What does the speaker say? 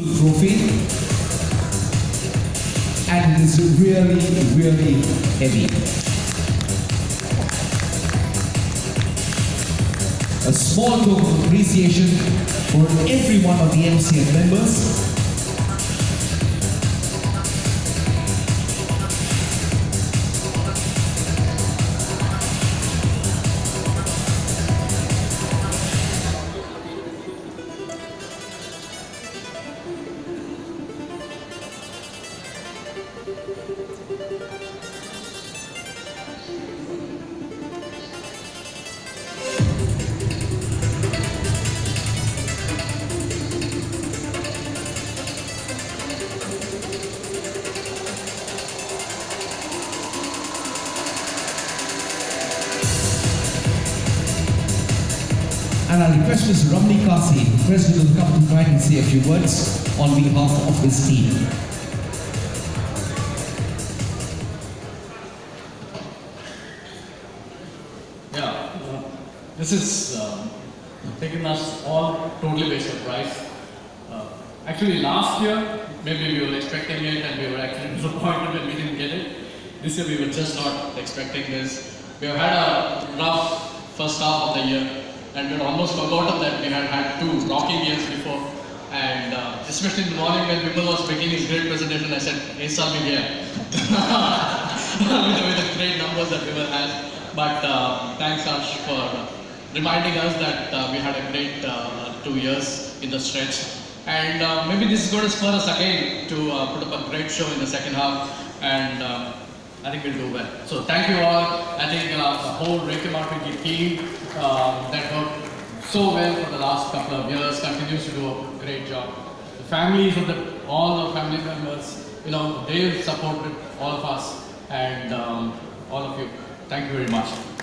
trophy, and it is really heavy. A small token of appreciation for every one of the MCM members. And I request Mr. Ramli Kasi, the President, to come to try and say a few words on behalf of his team. Yeah, this is taking us all totally by surprise. Actually, last year, maybe we were expecting it and we were actually disappointed when we didn't get it. This year, we were just not expecting this. We have had a rough first half of the year. And we had almost forgotten that we had two rocking years before. And especially in the morning when Vimal was making his great presentation, I said, hey, Sal, be here. with the great numbers that Vimal has. But thanks, Ash, for reminding us that we had a great 2 years in the stretch. And maybe this is going to spur us again to put up a great show in the second half. And I think we'll do well. So thank you all. I think the whole Reiki RPG team that worked so well for the last couple of years continues to do a great job. The families of all the family members, they've supported all of us and all of you. Thank you very much.